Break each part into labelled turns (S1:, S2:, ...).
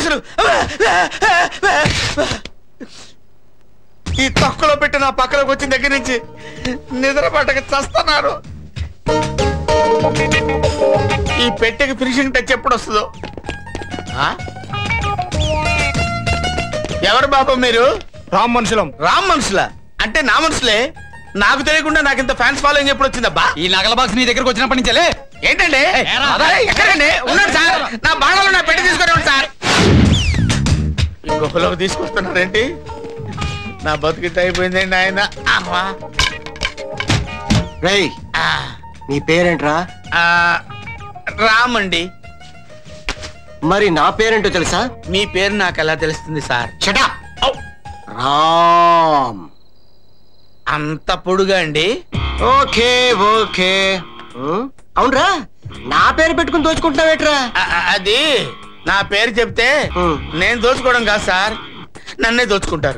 S1: పోలీసులు ఈ తొక్కలో పెట్టి నా పక్కలోకి వచ్చిన దగ్గర నుంచి నిద్ర పట్టక చస్తున్నారు. ఈ పెట్టెకి ఫినిషింగ్ టచ్ ఎప్పుడు వస్తుందో. ఎవరు బాబు మీరు?
S2: రామ్ మనుషులం.
S1: రామ్ మనుషులా? అంటే నా మనుషులే. నాకు తెలియకుండా నాకు ఇంత ఫ్యాన్స్ ఫాలోయింగ్ ఎప్పుడు వచ్చిందబ్బా?
S2: ఈ నగల బాక్స్ నీ దగ్గరకు వచ్చినప్పటి నుంచే.
S1: ఏంటండి ఎక్కడండి? ఉన్నాడు సార్, నా బాణాలు నా పెట్టి తీసుకుని సార్. ఈ గుహలోకి తీసుకొస్తున్నారేంటి? నా బతుకిట్ అయిపోయిందండి ఆయన.
S3: రేయ్, నీ పేరేంట్రా?
S1: రామ్ అండి.
S3: మరి నా పేరేంటో తెలుసా?
S1: మీ పేరు నాకు ఎలా తెలుస్తుంది సార్?
S3: షటా. రామ్.
S1: అంత పొడుగా అండి?
S3: Okay okay. అవునరా, నా పేరు పెట్టుకుని దోచుకుంటున్నావేట్రా?
S1: అది నా పేరు చెప్తే నేను దోచుకోవడం కాదు సార్, నన్నే దోచుకుంటారు.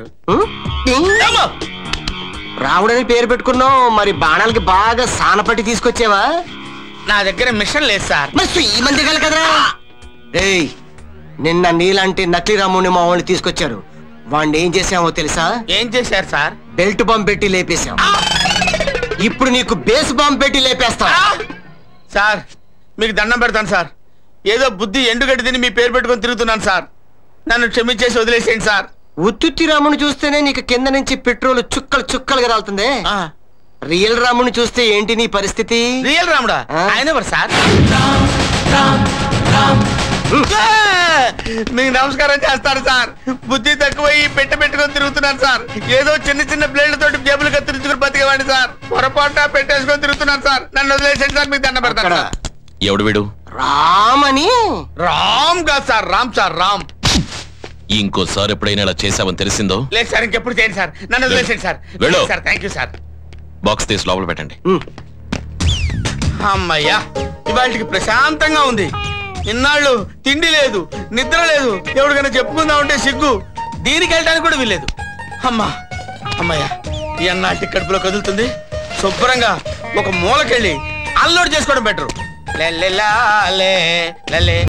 S3: రావుడని పేరు పెట్టుకున్నావు, మరి బాణాలకి బాగా సానపట్టి తీసుకొచ్చావా?
S1: నా దగ్గర మిషన్ లేదు సార్.
S3: మరి ఈ మంది కదరా. రేయ్, నిన్న నీలాంటి నకిలీ రాముని మా వాళ్ళు తీసుకొచ్చారు. వాడిని ఏం చేసామో తెలుసా?
S1: ఏం చేశారు సార్?
S3: బెల్ట్ బాంబ్ పెట్టి లేపేశాం. ఇప్పుడు నీకు బేస్ బాంబ్ పెట్టి లేపేస్తా.
S1: సార్ మీకు దండం పెడతాను సార్, ఏదో బుద్ధి ఎండుగడ్డి తిని మీ పేరు పెట్టుకొని తిరుగుతున్నాను సార్, నన్ను క్షమించేసి వదిలేసేయండి సార్.
S3: ఉత్తుత్తి రాముని చూస్తేనే నీకు కింద నుంచి పెట్రోల్ చుక్కలు చుక్కలుగా రాలుతుంది. రియల్ రాముని చూస్తే ఏంటి నీ పరిస్థితి?
S1: రియల్ రాముడా? ఆయన ఎవరు సార్? మీకు నమస్కారం చేస్తారు సార్. బుద్ధి తక్కువ ఈ పెట్టుకొని తిరుగుతున్నాను సార్. ఏదో చిన్న చిన్న బ్లేడ్లతోటి జేబులు కత్తిరించుకుని బతికేవాడి సార్. పొరపాటున పెట్టేసుకొని తిరుగుతున్నాను సార్, నన్ను వదిలేసండి సార్. మీకు దండ పెడతాను.
S4: ఎవడు వీడు?
S3: రామ్ అని.
S1: రామ్ కాదు సార్, రామ్ సార్, రామ్.
S4: ఇంకోసారి ఎప్పుడైనా ఇలా చేసావని తెలిసిందో?
S1: లేదు సార్, ఇంకెప్పుడు చేయండి సార్, నన్ను వదిలేసండి sir. Sir thank you sir.
S4: Box తీసి లోపల పెట్టండి.
S1: అమ్మయ్యా, ఇవాళకి ప్రశాంతంగా ఉంది. ఇన్నాళ్ళు తిండి లేదు, నిద్ర లేదు, ఎవరికైనా చెప్పుకుందాం అంటే సిగ్గు, దీనికి వెళ్ళడానికి కూడా వీల్లేదు. అమ్మా అమ్మయ్యా, ఈ అన్నాటి కడుపులో కదులుతుంది. శుభ్రంగా ఒక మూలకెళ్ళి అన్లోడ్ చేసుకోవడం బెటరు.